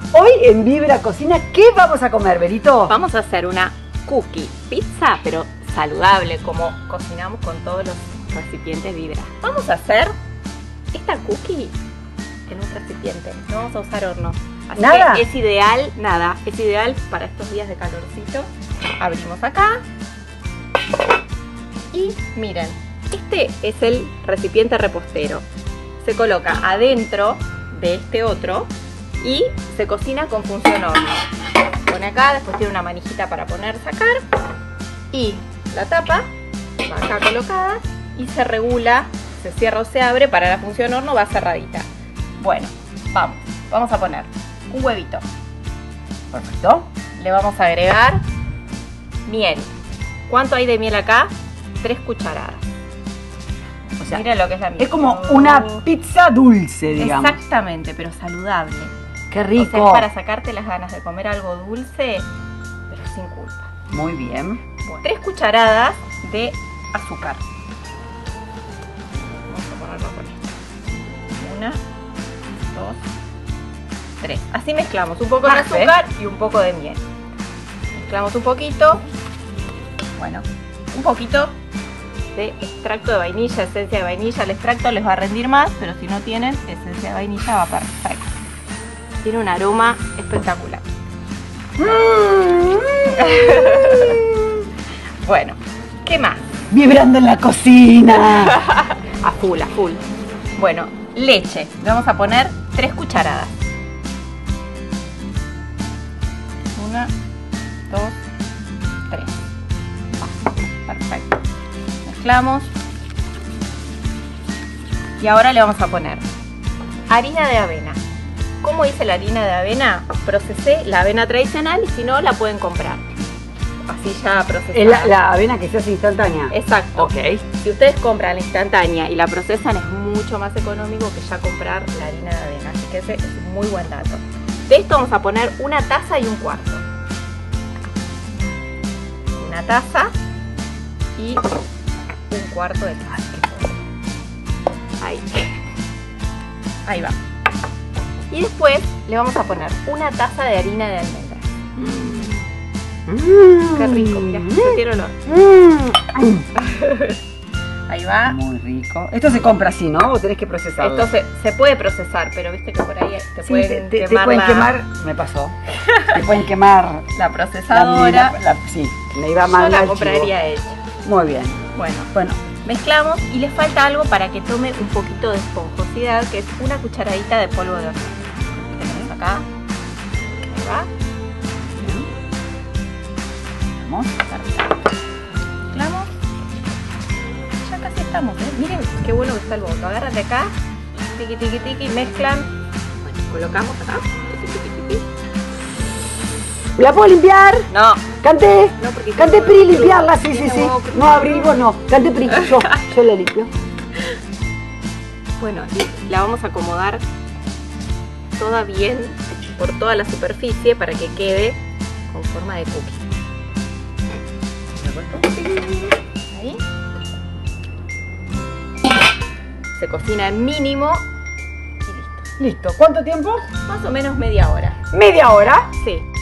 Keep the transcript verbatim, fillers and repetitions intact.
Hoy en Vibra Cocina, ¿qué vamos a comer, Berito? Vamos a hacer una cookie pizza, pero saludable, como cocinamos con todos los recipientes Vibra. Vamos a hacer esta cookie en un recipiente, no vamos a usar horno. Así ¿Nada? que es ideal, nada, es ideal para estos días de calorcito. Abrimos acá y miren, este es el recipiente repostero. Se coloca adentro de este otro y se cocina con función horno. Pone acá, después tiene una manijita para poner, sacar, y la tapa va acá colocada y se regula, se cierra o se abre. Para la función horno va cerradita. Bueno, vamos, vamos a poner un huevito. Perfecto. Le vamos a agregar miel. ¿Cuánto hay de miel acá? Tres cucharadas. O sea, miren lo que es la miel. es como una pizza dulce, digamos. Exactamente, pero saludable. Qué rico. O sea, es para sacarte las ganas de comer algo dulce, pero sin culpa. Muy bien. Bueno, tres cucharadas de azúcar. Vamos a ponerlo con esto. Una, dos, tres. Así mezclamos un poco de azúcar y un poco de miel. Mezclamos un poquito. Bueno, un poquito de extracto de vainilla, esencia de vainilla. El extracto les va a rendir más, pero si no tienen esencia de vainilla va perfecto. Tiene un aroma espectacular. Mm. Bueno, ¿qué más? Vibrando en la cocina. A full, a full. Bueno, leche. Le vamos a poner tres cucharadas. Una, dos, tres. Ah, perfecto. Mezclamos. Y ahora le vamos a poner harina de avena. ¿Cómo hice la harina de avena? Procesé la avena tradicional y si no la pueden comprar. Así ya procesada. Es la, la avena que se hace instantánea. Exacto. Ok. Si ustedes compran la instantánea y la procesan es mucho más económico que ya comprar la harina de avena. Así que ese es un muy buen dato. De esto vamos a poner una taza y un cuarto. Una taza y un cuarto de taza. Ahí. Ahí va. Y después le vamos a poner una taza de harina de almendras. Mm. Qué rico, mirá, se tiene olor. Mm. Ahí va. Muy rico. Esto se compra así, ¿no? ¿O tenés que procesarlo? Esto se, se puede procesar, pero viste que por ahí te Sí, pueden te, te- te quemar, pueden la, quemar, me pasó. Te pueden quemar la la, procesadora. la- la- sí, me iba Yo mal la al compraría hecha. chivo. Muy bien. Bueno, Bueno, mezclamos y le falta algo para que tome un poquito de esponjosidad, que es una cucharadita de polvo de horno. Tenemos acá. Ahí va. vamos. Mezclamos. Ya casi estamos, ¿eh? Miren qué bueno que está el boto. Agárrate acá. Tiki, tiki, tiki. Mezclan. Bueno, colocamos acá. Tiki, tiki, tiki. ¿La puedo limpiar? No. Cante. No, porque Cante tiene Pri, huevo limpiarla, crudo. sí, sí, Tiene sí. huevo crudo. No, abrir vos no. Cante Pri, yo, yo la limpio. Bueno, y la vamos a acomodar toda bien por toda la superficie para que quede con forma de cookie. Ahí. Se cocina en mínimo y listo. Listo. ¿Cuánto tiempo? Más o menos media hora. Media hora. Sí.